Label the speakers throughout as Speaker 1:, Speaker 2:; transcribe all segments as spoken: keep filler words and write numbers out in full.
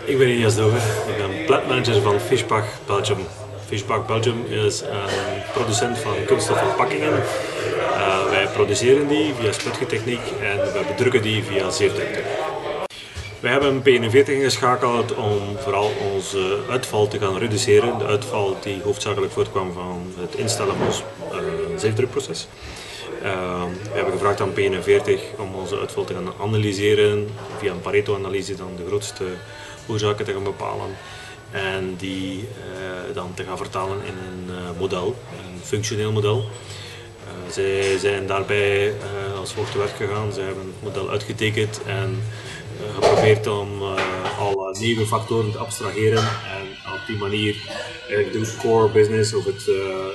Speaker 1: Ik ben Elias Dover, ik ben plantmanager van Fischbach Belgium. Fischbach Belgium is een producent van kunststof verpakkingen. Uh, wij produceren die via spuitgetechniek en wij bedrukken die via zeefdrukte. We hebben een P eenenveertig ingeschakeld om vooral onze uitval te gaan reduceren. De uitval die hoofdzakelijk voortkwam van het instellen van ons uh, zeefdrukproces. Uh, we hebben gevraagd aan P eenenveertig om onze uitval te gaan analyseren, via een Pareto-analyse dan de grootste oorzaken te gaan bepalen en die uh, dan te gaan vertalen in een uh, model, een functioneel model. Uh, zij zijn daarbij uh, als volgt te werk gegaan. Ze hebben het model uitgetekend en uh, geprobeerd om uh, alle nieuwe factoren te abstraheren en op die manier uh, de core business of het uh,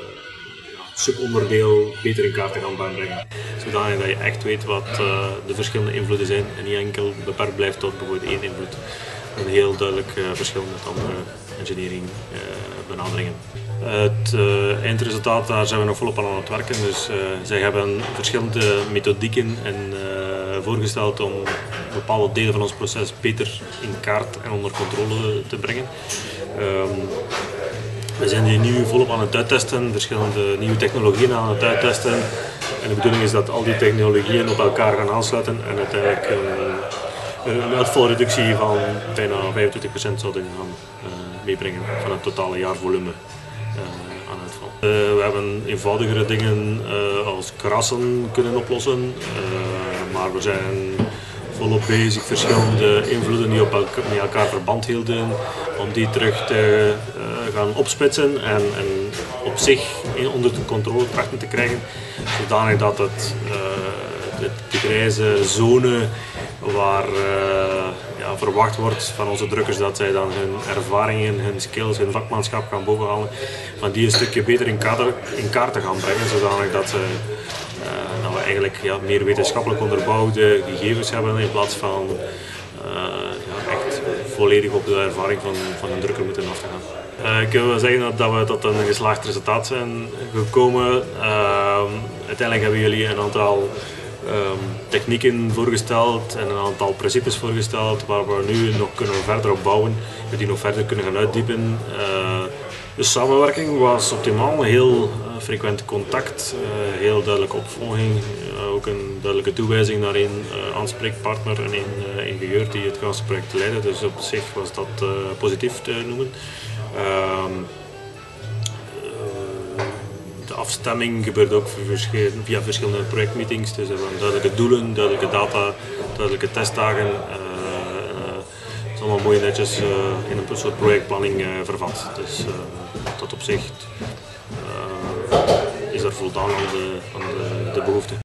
Speaker 1: subonderdeel beter in kaart te gaan brengen. Zodanig dat je echt weet wat uh, de verschillende invloeden zijn en niet enkel beperkt blijft tot bijvoorbeeld één invloed. Een heel duidelijk uh, verschil met andere engineering uh, benaderingen. Het uh, eindresultaat, daar zijn we nog volop aan het werken. Dus uh, zij hebben verschillende methodieken en, uh, voorgesteld om bepaalde delen van ons proces beter in kaart en onder controle te brengen. Um, We zijn die nu volop aan het uittesten, verschillende nieuwe technologieën aan het uittesten. En de bedoeling is dat al die technologieën op elkaar gaan aansluiten en uiteindelijk een, een uitvalreductie van bijna vijfentwintig procent zouden gaan uh, meebrengen van het totale jaarvolume uh, aan uitval. Uh, we hebben eenvoudigere dingen uh, als krassen kunnen oplossen, uh, maar we zijn volop bezig verschillende invloeden die op elkaar, met elkaar verband hielden, om die terug te uh, gaan opsplitsen en, en op zich in, onder de controle trachten te krijgen, zodanig dat het, uh, de, de grijze zone waar uh, ja, verwacht wordt van onze drukkers dat zij dan hun ervaringen, hun skills, hun vakmanschap gaan bovenhalen, van die een stukje beter in, kader, in kaart te gaan brengen, zodanig dat ze Uh, dat we eigenlijk ja, meer wetenschappelijk onderbouwde gegevens hebben in plaats van uh, ja, echt volledig op de ervaring van, van een drukker moeten af te gaan. Uh, ik wil zeggen dat, dat we tot een geslaagd resultaat zijn gekomen. Uh, uiteindelijk hebben jullie een aantal um, technieken voorgesteld en een aantal principes voorgesteld waar we nu nog kunnen verder op bouwen, die nog verder kunnen gaan uitdiepen. Uh, De samenwerking was optimaal, heel uh, frequent contact, uh, heel duidelijke opvolging, uh, ook een duidelijke toewijzing naar een uh, aanspreekpartner en een uh, ingenieur die het ganse project leidde, dus op zich was dat uh, positief te noemen. Uh, de afstemming gebeurde ook via verschillende projectmeetings, dus er waren duidelijke doelen, duidelijke data, duidelijke testdagen. Uh, Het is allemaal mooi netjes uh, in een soort projectplanning uh, vervat. Dus uh, tot op zich uh, is er voldaan aan de, aan de, de behoefte.